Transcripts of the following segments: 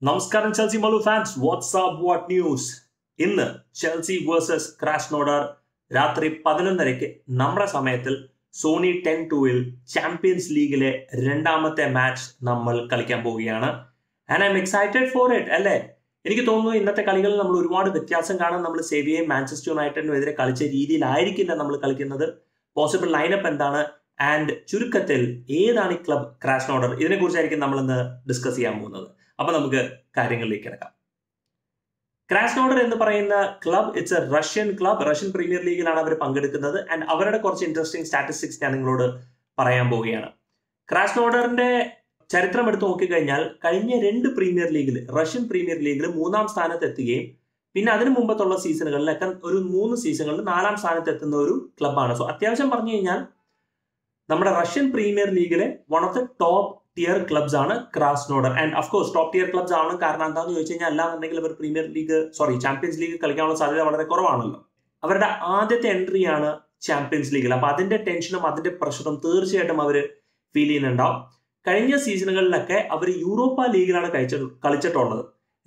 നമസ്കാരം Chelsea Malu fans, what's up what news. ഇന്ന് Chelsea versus Krasnodar രാത്രി 11:30 നമ്മുടെ സമയത്തിൽ സോണി 10-2 ചാമ്പ്യൻസ് ലീഗിലെ രണ്ടാമത്തെ മാച്ച് നമ്മൾ കളിക്കാൻ പോവുകയാണ്. And I'm excited for it അല്ലേ. എനിക്ക് തോന്നുന്നു ഇന്നത്തെ കളികളിൽ നമ്മൾ ഒരുപാട് വ്യത്യാസം കാണാൻ. നമ്മൾ സെവിയയും മാഞ്ചസ്റ്റർ യുണൈറ്റഡിനും എതിരെ കളിച്ച രീതിയിലായിരിക്കില്ല നമ്മൾ കളിക്കുന്നത്. പോസിബിൾ ലൈനപ്പ് എന്താണ് ആൻഡ് ചുരുക്കത്തിൽ ഏതാണ് ഈ ക്ലബ് ക്രാസ്നോഡർ, ഇതിനെക്കുറിച്ചായിരിക്കും നമ്മൾ ഇന്ന് ഡിസ്കസ് ചെയ്യാൻ പോകുന്നത്. അപ്പൊ നമുക്ക് കാര്യങ്ങളിലേക്ക് കിടക്കാം. ക്രാസ്നോഡർ എന്ന് പറയുന്ന club it's a Russian club. Russian premier ലീഗിലാണ് അവർ പങ്കെടുക്കുന്നത്. ആൻഡ് അവരുടെ കുറച്ച് ഇൻട്രസ്റ്റിംഗ് സ്റ്റാറ്റിസ്റ്റിക്സ് ഞാൻ നിങ്ങളോട് പറയാൻ പോവുകയാണ്. ക്രാസ്നോഡറിന്റെ ചരിത്രം എടുത്ത് നോക്കിക്കഴിഞ്ഞാൽ കഴിഞ്ഞ 2 പ്രീമിയർ ലീഗിൽ, റഷ്യൻ പ്രീമിയർ ലീഗിൽ 3-ാം സ്ഥാനത്ത് എത്തുകയും പിന്നെ അതിന് മുമ്പത്തുള്ള സീസണുകളിലൊക്കെ ഒരു 3 സീസണുകളിൽ 4-ാം സ്ഥാനത്ത് എത്തുന്ന ഒരു ക്ലബ്ബാണ്. സോ അത്യാവശ്യം പറഞ്ഞു കഴിഞ്ഞാൽ നമ്മുടെ റഷ്യൻ പ്രീമിയർ ലീഗിലെ one of the top tier clubs ആണ് Krasnodar. And of course top tier clubs ആണ്. കാരണം എന്താണെന്ന് ചോദിച്ചു കഴിഞ്ഞാൽ അല്ലാന്നുണ്ടെങ്കിൽ അവർ ചാമ്പ്യൻസ് ലീഗ് കളിക്കാനുള്ള സാധ്യത വളരെ കുറവാണല്ലോ. അവരുടെ ആദ്യത്തെ എൻട്രി ആണ് ചാമ്പ്യൻസ് ലീഗിൽ. അപ്പൊ അതിന്റെ ടെൻഷനും അതിന്റെ പ്രഷറും തീർച്ചയായിട്ടും അവർ ഫീൽ ചെയ്യുന്നുണ്ടാവും. കഴിഞ്ഞ സീസണുകളിലൊക്കെ അവർ യൂറോപ്പ ലീഗിലാണ് കളിച്ചിട്ടുള്ളത്.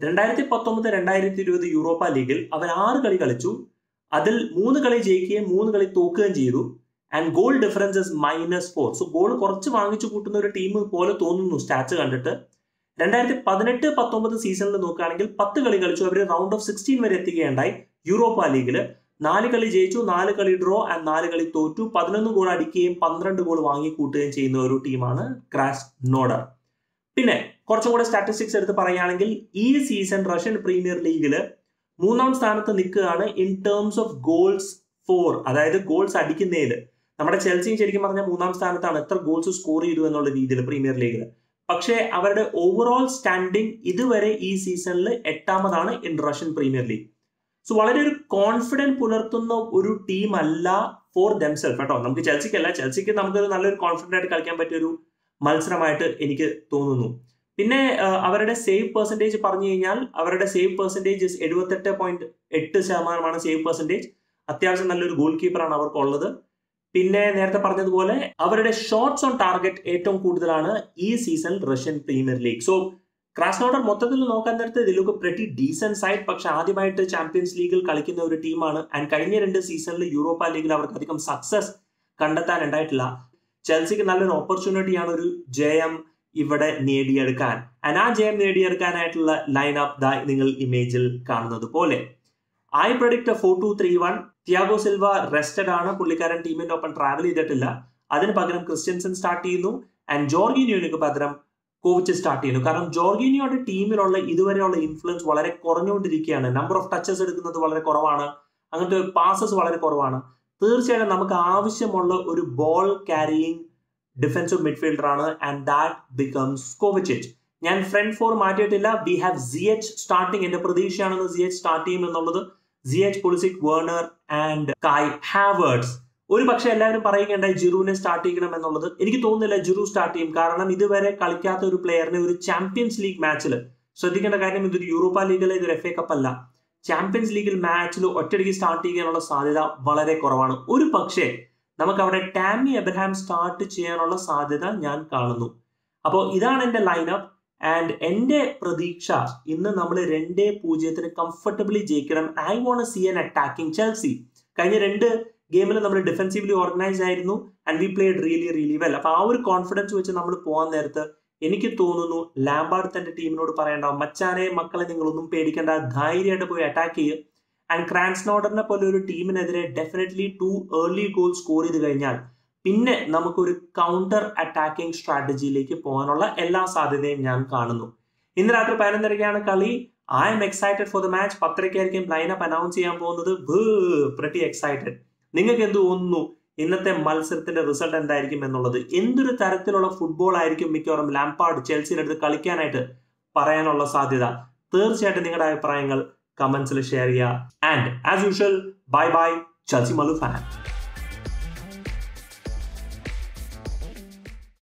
2019-2020 യൂറോപ്പ ലീഗിൽ അവർ 6 കളി കളിച്ചു. അതിൽ 3 കളി ജയിക്കുകയും 3 കളി തോക്കുകയും ചെയ്തു. And goal difference is -4. So goal കുറച്ച് വാങ്ങിച്ചു കൂട്ടുന്ന ഒരു ടീം പോലെ തോന്നുന്നു സ്റ്റാറ്റ്സ് കണ്ടിട്ട്. 2018-19 സീസണിൽ നോക്കുകയാണെങ്കിൽ 10 കളി കളിച്ചു. അവർ റൗണ്ട് ഓഫ് 16 വരെ എത്തുകയുണ്ടായി. യൂറോപ്പ ലീഗിൽ 4 കളി ജയിച്ചു, 4 കളി ഡ്രോ ആൻഡ് 4 കളി തോറ്റു. 11 ഗോൾ അടിക്കുകയും 12 ഗോൾ വാങ്ങിക്കൂട്ടുകയും ചെയ്യുന്ന ഒരു ടീമാണ് ക്രാസ്നോഡർ. പിന്നെ കുറച്ചും കൂടെ സ്റ്റാറ്റിസ്റ്റിക്സ് എടുത്ത് പറയുകയാണെങ്കിൽ ഈ സീസൺ റഷ്യൻ പ്രീമിയർ ലീഗിൽ 3-ാം സ്ഥാനത്ത് നിൽക്കുകയാണ് in terms of goals for, അതായത് ഗോൾസ് അടിക്കുന്നതിൽ. നമ്മുടെ ചെൽസിയും ശരിക്കും പറഞ്ഞാൽ 3-ാം സ്ഥാനത്താണ് എത്ര ഗോൾസ് സ്കോർ ചെയ്തു എന്നുള്ള രീതിയിൽ പ്രീമിയർ ലീഗിൽ. പക്ഷേ അവരുടെ ഓവറോൾ സ്റ്റാൻഡിംഗ് ഇതുവരെ ഈ സീസണിൽ 8-ാമതാണ് in Russian premier league. So വളരെ ഒരു കോൺഫിഡൻസ് പുലർത്തുന്ന ഒരു ടീം അല്ല ഫോർ ദംസെൽഫ് കേട്ടോ. നമുക്ക് ചെൽസിക്ക് നമുക്കൊരു നല്ലൊരു കോൺഫിഡന്റ് ആയിട്ട് കളിക്കാൻ പറ്റിയ ഒരു മത്സരമായിട്ട് എനിക്ക് തോന്നുന്നു. പിന്നെ അവരുടെ സേവ് പെർസെന്റേജ് പറഞ്ഞു കഴിഞ്ഞാൽ അവരുടെ സേവ് പെർസെന്റേജ് 78.8% സേവ് പെർസെന്റേജ്. അത്യാവശ്യം നല്ലൊരു ഗോൾ കീപ്പറാണ് അവർക്കുള്ളത്. പിന്നെ നേരത്തെ പറഞ്ഞതുപോലെ അവരുടെ ഷോട്ട്സ് ഓൺ ടാർഗറ്റ് ഏറ്റവും കൂടുതലാണ് ഈ season Russian premier league. So Krasnodar മൊത്തത്തിൽ നോക്കാൻ നേരത്തെ ഇതിലൊക്കെ പ്രെറ്റി ഡീസന്റ് സൈഡ്. പക്ഷെ ആദ്യമായിട്ട് ചാമ്പ്യൻസ് ലീഗിൽ കളിക്കുന്ന ഒരു ടീമാണ്. ആൻഡ് കഴിഞ്ഞ 2 സീസണിൽ യൂറോപ്പ ലീഗിൽ അവർക്ക് അധികം സക്സസ് കണ്ടെത്താൻ ഉണ്ടായിട്ടില്ല. ചെൽസിക്ക് നല്ലൊരു ഓപ്പർച്യൂണിറ്റിയാണ് ഒരു ജയം ഇവിടെ നേടിയെടുക്കാൻ. ആൻഡ് ആ ജയം നേടിയെടുക്കാനായിട്ടുള്ള ലൈനപ്പ് നിങ്ങൾ ഇമേജിൽ കാണുന്നത് പോലെ. I predict 4-2-3-1. Thiago Silva rested ആണ്, പുള്ളിക്കാരൻ ടീമിന്റെ ഒപ്പം ട്രാവൽ ചെയ്തിട്ടില്ല. അതിന് പകരം ക്രിസ്ത്യൻസൺ സ്റ്റാർട്ട് ചെയ്യുന്നു. ആൻഡ് ജോർഗീനിയോയ്ക്ക് പകരം കോവിച്ച് സ്റ്റാർട്ട് ചെയ്യുന്നു. കാരണം ജോർഗീനിയോയുടെ ടീമിലുള്ള ഇതുവരെയുള്ള ഇൻഫ്ലുവൻസ് വളരെ കുറഞ്ഞുകൊണ്ടിരിക്കുകയാണ്. നമ്പർ ഓഫ് ടച്ചസ് എടുക്കുന്നത് വളരെ കുറവാണ്, അങ്ങനത്തെ പാസസ് വളരെ കുറവാണ്. തീർച്ചയായിട്ടും നമുക്ക് ആവശ്യമുള്ള ഒരു ബോൾ ക്യാരിയിങ് ഡിഫൻസീവ് മിഡ്ഫീൽഡർ ആണ്. And that becomes Kovacic. ഞാൻ ഫ്രണ്ട് 4 മാറ്റിയിട്ടില്ല. We have CH starting. എന്റെ പ്രതീക്ഷയാണെന്ന് സിഎച്ച് സ്റ്റാർട്ട് ചെയ്യും എന്നുള്ളത്. CH, Pulisic, Werner and Kai Havertz. ഒരു പക്ഷെ എല്ലാവരും പറയുകയുണ്ടായി ജിറൂവിനെ സ്റ്റാർട്ട് ചെയ്യണം എന്നുള്ളത്. എനിക്ക് തോന്നുന്നില്ല ജിറു സ്റ്റാർട്ട് ചെയ്യും. കാരണം ഇതുവരെ കളിക്കാത്ത ഒരു പ്ലെയറിനെ ഒരു ചാമ്പ്യൻസ് ലീഗ് മാച്ചിൽ ശ്രദ്ധിക്കേണ്ട കാര്യം, ഇതൊരു യൂറോപ്പ ലീഗിലെ ഇതൊരു FA കപ്പ് അല്ല. ചാമ്പ്യൻസ് ലീഗിൽ മാച്ചിൽ ഒറ്റയടിക്ക് സ്റ്റാർട്ട് ചെയ്യാനുള്ള സാധ്യത വളരെ കുറവാണ്. ഒരു പക്ഷേ നമുക്ക് അവിടെ ടാമി എബ്രഹാം സ്റ്റാർട്ട് ചെയ്യാനുള്ള സാധ്യത ഞാൻ കാണുന്നു. അപ്പോൾ ഇതാണ് എന്റെ ലൈനപ്പ്. ആൻഡ് എന്റെ പ്രതീക്ഷ ഇന്ന് നമ്മൾ 2-0 കംഫർട്ടബിളി ജയിക്കണം. I won't see an attacking Chelsea. കഴിഞ്ഞ 2 ഗെയിമിൽ നമ്മൾ ഡിഫെൻസീവ്ലി ഓർഗനൈസ് ആയിരുന്നു and we played really well. അപ്പൊ ആ ഒരു കോൺഫിഡൻസ് വെച്ച് നമ്മൾ പോകാൻ നേരത്ത് എനിക്ക് തോന്നുന്നു ലാംബാർഡ് തന്റെ ടീമിനോട് പറയണ്ടാവും, മച്ചാനെ മക്കളെ നിങ്ങളൊന്നും പേടിക്കേണ്ട, ധൈര്യമായിട്ട് പോയി അറ്റാക്ക് ചെയ്യുക. ആൻഡ് ക്രാസ്നോഡറിനെ പോലെ ഒരു ടീമിനെതിരെ ഡെഫിനറ്റ്ലി 2 ഏർലി ഗോൾ സ്കോർ ചെയ്ത് കഴിഞ്ഞാൽ പിന്നെ നമുക്കൊരു കൗണ്ടർ അറ്റാക്കിംഗ് സ്ട്രാറ്റജിയിലേക്ക് പോകാനുള്ള എല്ലാ സാധ്യതയും ഞാൻ കാണുന്നു. ഇന്ന് രാത്രി 11:30 കളി. I'm excited for the match. 10:30 lineup announce ചെയ്യാൻ പോകുന്നത്. Pretty excited. നിങ്ങൾക്ക് എന്ത് തോന്നുന്നു ഇന്നത്തെ മത്സരത്തിന്റെ റിസൾട്ട് എന്തായിരിക്കും എന്നുള്ളത്? എന്തൊരു തരത്തിലുള്ള ഫുട്ബോൾ ആയിരിക്കും മിക്കവാറും ലാംപാർഡ് ചെൽസിയുടെ അടുത്ത് കളിക്കാനായിട്ട് പറയാനുള്ള സാധ്യത? തീർച്ചയായിട്ടും നിങ്ങളുടെ അഭിപ്രായങ്ങൾ കമന്റ്സിൽ ഷെയർ ചെയ്യുക. And as usual, bye Chelsea Malu fan.